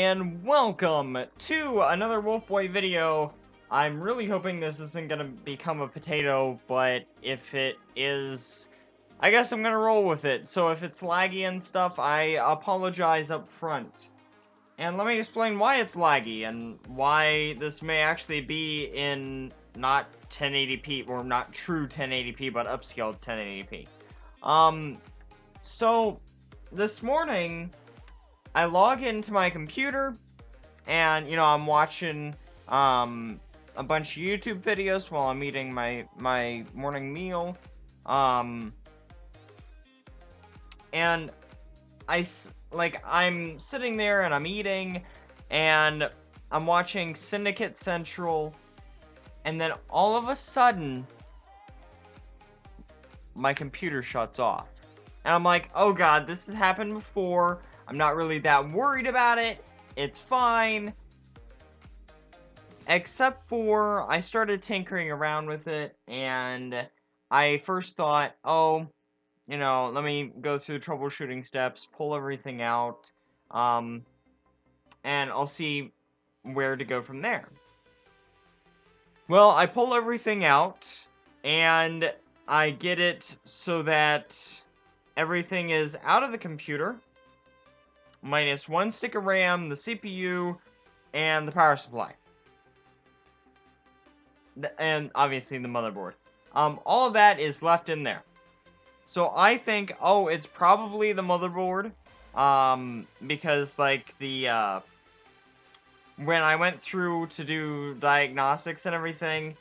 and welcome to another Wolfboy video. I'm really hoping this isn't gonna become a potato, but if it is, I guess I'm gonna roll with it. So if it's laggy and stuff, I apologize up front. And let me explain why it's laggy and why this may actually be in not 1080p, or not true 1080p, but upscaled 1080p. So this morning, I log into my computer, and, I'm watching, a bunch of YouTube videos while I'm eating my morning meal, and I'm sitting there and I'm eating, and I'm watching Syndicate Central, and then all of a sudden, my computer shuts off. And I'm like, oh god, this has happened before. I'm not really that worried about it. It's fine. Except for, I started tinkering around with it, and I first thought, oh, let me go through the troubleshooting steps, pull everything out, and I'll see where to go from there. Well, I pull everything out, and I get it so that everything is out of the computer, minus one stick of RAM, the CPU, and the power supply. And obviously the motherboard. All of that is left in there. So I think, oh, it's probably the motherboard. Because, when I went through to do diagnostics and everything,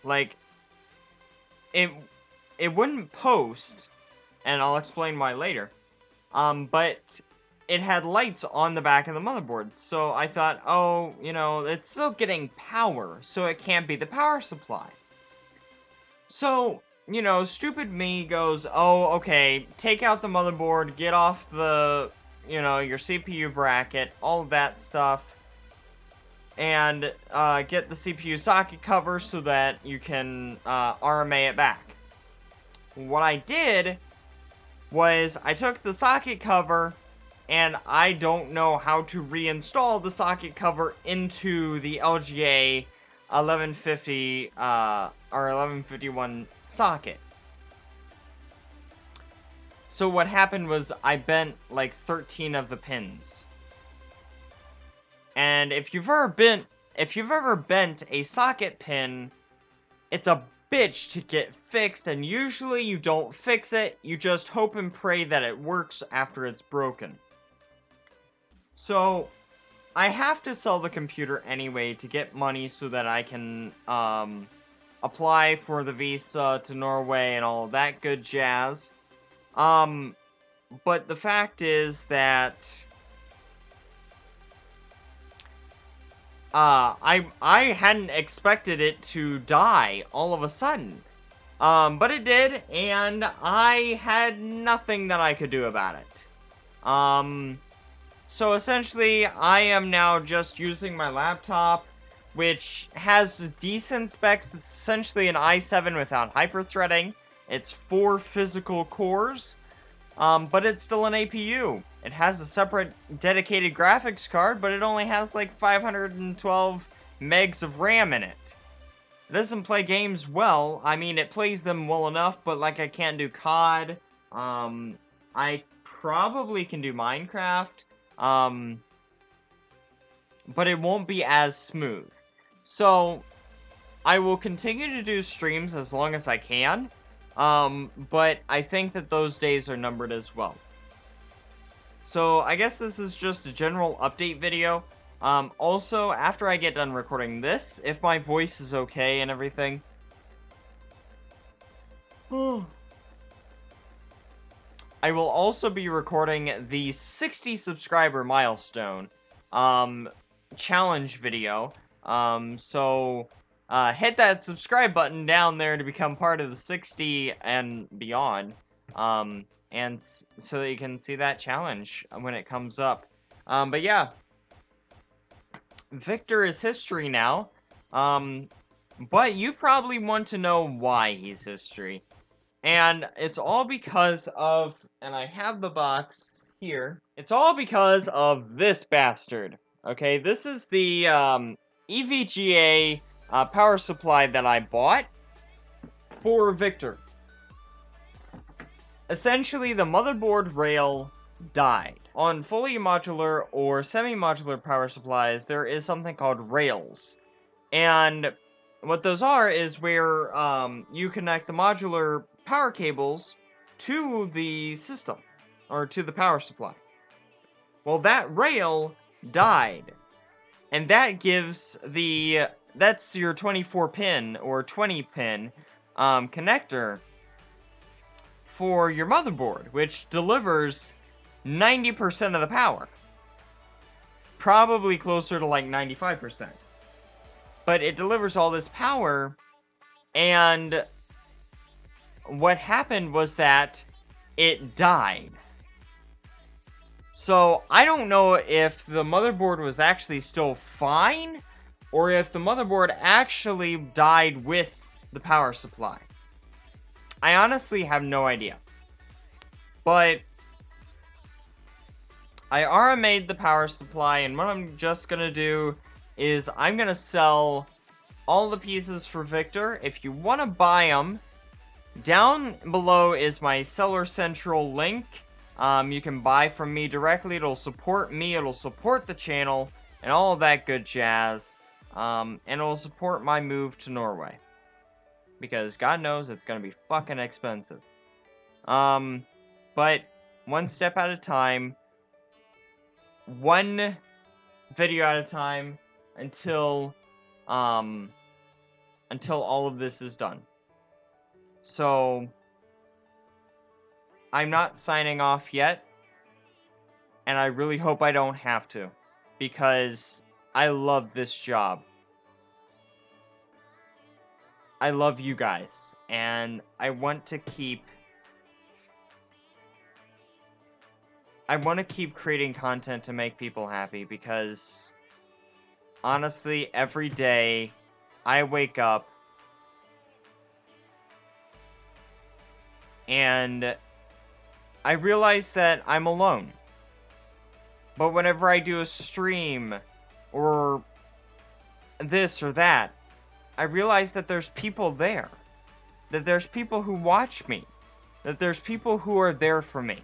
it wouldn't post, and I'll explain why later. But it had lights on the back of the motherboard, so I thought, oh, it's still getting power, so it can't be the power supply. So, stupid me goes, oh, okay, take out the motherboard, get off the, your CPU bracket, all of that stuff, and get the CPU socket cover so that you can RMA it back. What I did was I took the socket cover, and I don't know how to reinstall the socket cover into the LGA 1150 or 1151 socket. So what happened was I bent like 13 of the pins. And if you've ever bent a socket pin, it's a bitch to get fixed, and usually you don't fix it, you just hope and pray that it works after it's broken. So, I have to sell the computer anyway to get money so that I can apply for the visa to Norway and all that good jazz. But the fact is that I hadn't expected it to die all of a sudden. But it did, and I had nothing that I could do about it. So essentially, I am now just using my laptop, which has decent specs. It's essentially an i7 without hyper-threading. It's 4 physical cores, but it's still an APU. It has a separate dedicated graphics card, but it only has like 512 megs of RAM in it. It doesn't play games well. I mean, it plays them well enough, but I can't do COD. I probably can do Minecraft. But it won't be as smooth. So, I will continue to do streams as long as I can, but I think that those days are numbered as well. So, I guess this is just a general update video. Also, after I get done recording this, if my voice is okay and everything, I will also be recording the 60 subscriber milestone challenge video. So hit that subscribe button down there to become part of the 60 and beyond. And so that you can see that challenge when it comes up. But yeah, Victor is history now. But you probably want to know why he's history. And it's all because of, and I have the box here, it's all because of this bastard. Okay, this is the EVGA power supply that I bought for Victor. Essentially, the motherboard rail died. On fully modular or semi-modular power supplies, there is something called rails. And what those are is where you connect the modular power cables to the system, or to the power supply. Well, that rail died. And that gives that's your 24 pin or 20 pin connector for your motherboard, which delivers 90% of the power. Probably closer to like 95%. But it delivers all this power, and what happened was that it died. So I don't know if the motherboard was actually still fine, or if the motherboard actually died with the power supply. I honestly have no idea. But I already made the power supply, and what I'm just gonna do is I'm gonna sell all the pieces for Victor. If you want to buy them, down below is my Seller Central link. You can buy from me directly. It'll support me, it'll support the channel, and all of that good jazz. And it'll support my move to Norway. Because God knows it's gonna be fucking expensive. But one step at a time, one video at a time, until all of this is done. So I'm not signing off yet, and I really hope I don't have to, because I love this job. I love you guys, and I want to keep creating content to make people happy, because honestly, every day I wake up and I realize that I'm alone. But whenever I do a stream or this or that, I realize that there's people there. That there's people who watch me. That there's people who are there for me.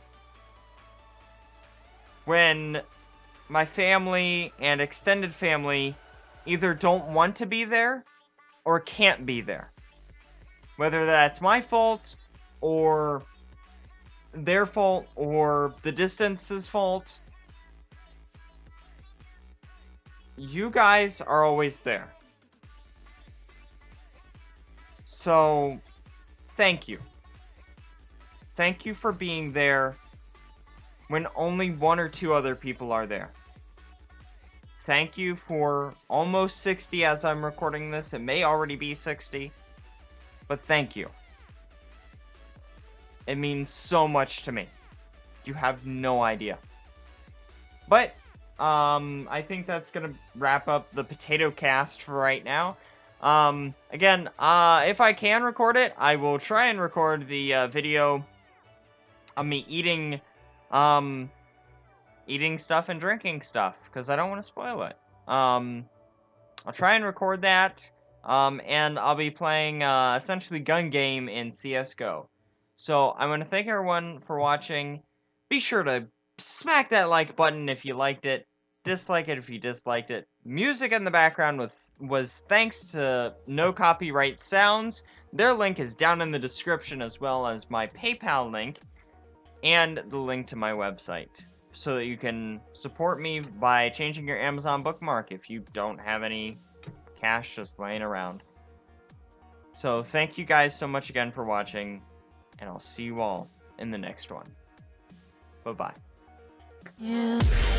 When my family and extended family either don't want to be there or can't be there. Whether that's my fault or their fault or the distance's fault, you guys are always there. So, thank you. Thank you for being there when only one or two other people are there. Thank you for almost 60 as I'm recording this. It may already be 60. But thank you. It means so much to me. You have no idea. But, I think that's gonna wrap up the potato cast for right now. Again, if I can record it, I will try and record the, video of me eating stuff and drinking stuff, because I don't want to spoil it. I'll try and record that, and I'll be playing, essentially gun game in CSGO. So, I want to thank everyone for watching. Be sure to smack that like button if you liked it. Dislike it if you disliked it. Music in the background was thanks to No Copyright Sounds. Their link is down in the description, as well as my PayPal link and the link to my website, so that you can support me by changing your Amazon bookmark if you don't have any cash just laying around. So thank you guys so much again for watching, and I'll see you all in the next one. Bye-bye. Yeah.